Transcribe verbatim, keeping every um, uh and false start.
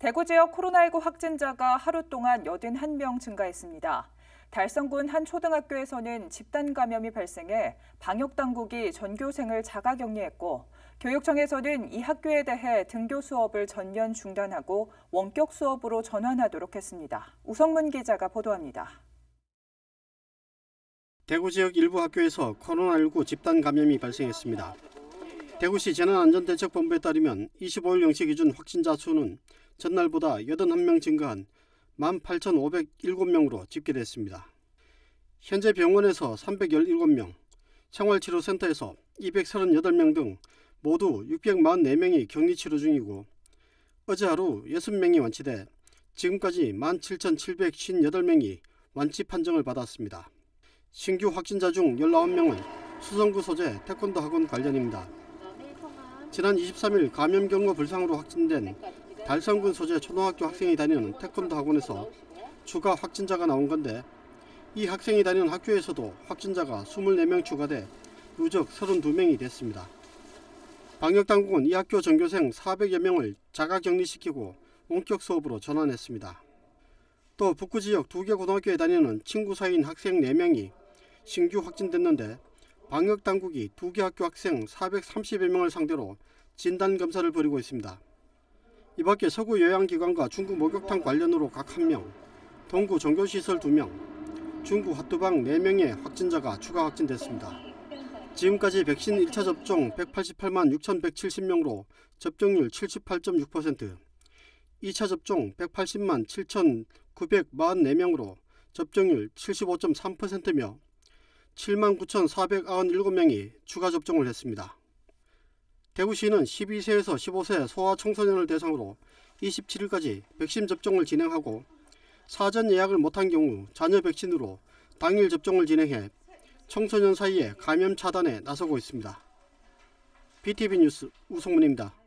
대구 지역 코로나십구 확진자가 하루 동안 팔십일 명 증가했습니다. 달성군 한 초등학교에서는 집단 감염이 발생해 방역당국이 전교생을 자가격리했고 교육청에서는 이 학교에 대해 등교 수업을 전면 중단하고 원격 수업으로 전환하도록 했습니다. 우성문 기자가 보도합니다. 대구 지역 일부 학교에서 코로나십구 집단 감염이 발생했습니다. 대구시 재난안전대책본부에 따르면 이십오일 영 시 기준 확진자 수는 전날보다 팔십일 명 증가한 만 팔천오백칠 명으로 집계됐습니다. 현재 병원에서 삼백십칠 명, 생활치료센터에서 이백삼십팔 명 등 모두 육백사십사 명이 격리치료 중이고 어제 하루 여섯 명이 완치돼 지금까지 만 칠천칠백오십팔 명이 완치 판정을 받았습니다. 신규 확진자 중 십구 명은 수성구 소재 태권도 학원 관련입니다. 지난 이십삼일 감염 경로 불상으로 확진된 달성군 소재 초등학교 학생이 다니는 태권도 학원에서 추가 확진자가 나온 건데 이 학생이 다니는 학교에서도 확진자가 이십사 명 추가돼 누적 삼십이 명이 됐습니다. 방역당국은 이 학교 전교생 사백여 명을 자가격리시키고 원격 수업으로 전환했습니다. 또 북구 지역 두 개 고등학교에 다니는 친구 사이인 학생 네 명이 신규 확진됐는데 방역당국이 두 개 학교 학생 사백삼십여 명을 상대로 진단검사를 벌이고 있습니다. 이 밖에 서구 요양기관과 중구 목욕탕 관련으로 각 한 명, 동구 종교시설 두 명, 중구 핫도방 네 명의 확진자가 추가 확진됐습니다. 지금까지 백신 일 차 접종 백팔십팔만 육천백칠십 명으로 접종률 칠십팔 점 육 퍼센트, 이 차 접종 백팔십만 칠천구백사십사 명으로 접종률 칠십오 점 삼 퍼센트며 칠만 구천사백구십칠 명이 추가 접종을 했습니다. 대구시는 십이 세에서 십오 세 소아청소년을 대상으로 이십칠일까지 백신 접종을 진행하고 사전 예약을 못한 경우 자녀 백신으로 당일 접종을 진행해 청소년 사이에 감염 차단에 나서고 있습니다. 비티비 뉴스 우성문입니다.